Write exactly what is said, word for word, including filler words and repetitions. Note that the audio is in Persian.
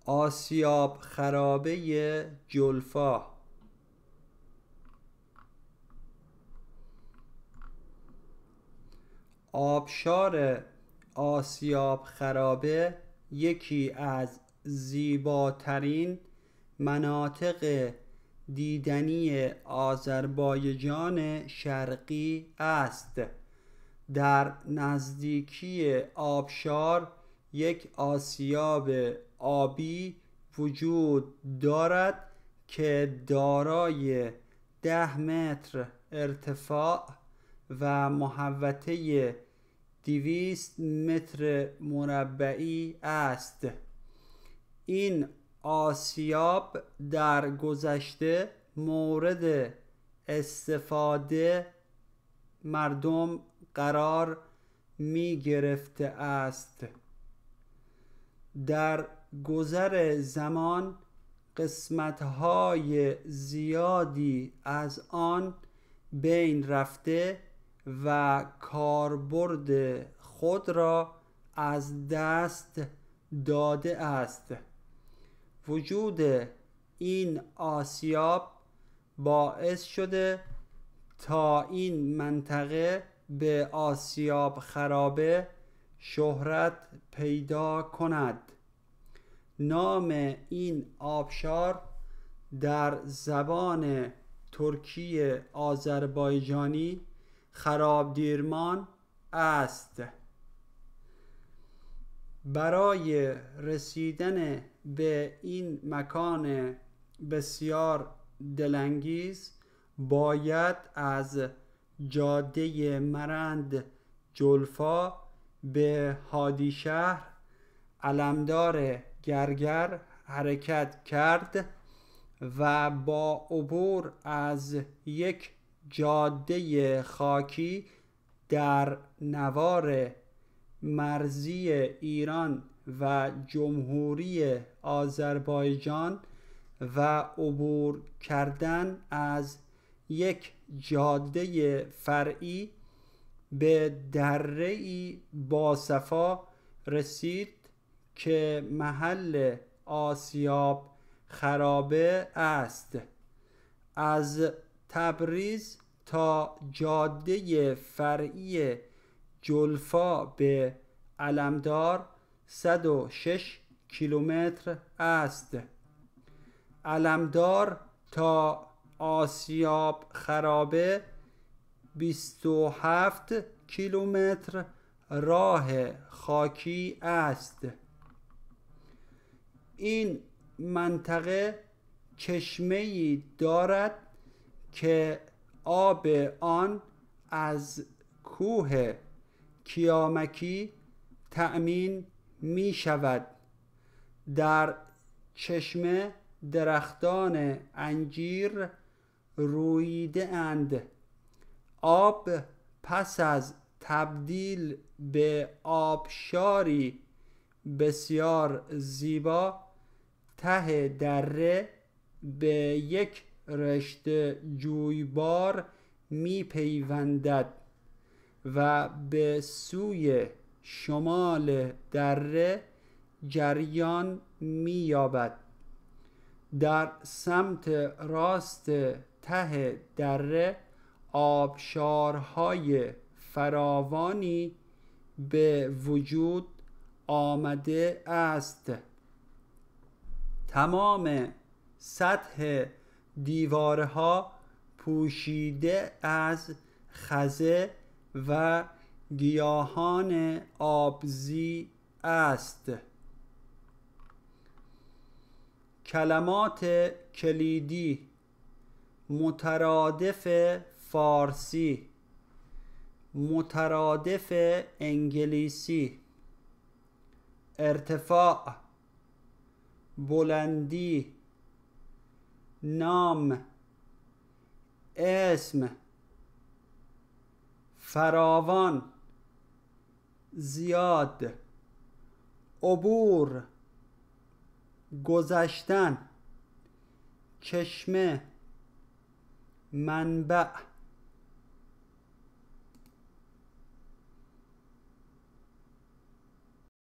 آسیاب خرابه جلفا. آبشار آسیاب خرابه یکی از زیباترین مناطق دیدنی آذربایجان شرقی است. در نزدیکی آبشار یک آسیاب آبی وجود دارد که دارای ده متر ارتفاع و محوطه دویست متر مربعی است. این آسیاب در گذشته مورد استفاده مردم قرار می گرفته است. در گذر زمان قسمت‌های زیادی از آن بین رفته و کاربرد خود را از دست داده است. وجود این آسیاب باعث شده تا این منطقه به آسیاب خرابه شهرت پیدا کند. نام این آبشار در زبان ترکی آذربایجانی خرابدیرمان است. برای رسیدن به این مکان بسیار دلانگیز باید از جاده مرند جلفا به هادیشهر علمدار گرگر حرکت کرد و با عبور از یک جاده خاکی در نوار مرزی ایران و جمهوری آذربایجان و عبور کردن از یک جاده فرعی به دره‌ای باصفا رسید که محل آسیاب خرابه است. از تبریز تا جاده فرعی جلفا به علمدار صد و شش کیلومتر است. علمدار تا آسیاب خرابه بیست و هفت کیلومتر راه خاکی است. این منطقه چشمه‌ای دارد که آب آن از کوه کیامکی تأمین می شود. در چشمه درختان انجیر رویده اند. آب پس از تبدیل به آبشاری بسیار زیبا ته دره به یک رشته جویبار می پیوندد و به سوی شمال دره جریان می یابد. در سمت راست ته دره آبشارهای فراوانی به وجود آمده است. تمام سطح دیوارها پوشیده از خزه و گیاهان آبزی است. کلمات کلیدی: مترادف فارسی، مترادف انگلیسی، ارتفاع، بلندی، نام، اسم، فراوان، زیاد، عبور، گذشتن، چشمه، منبع.